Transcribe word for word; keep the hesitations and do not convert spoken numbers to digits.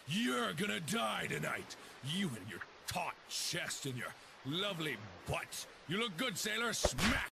You're gonna die tonight. You and your taut chest and your lovely butt. You look good, sailor. Smack!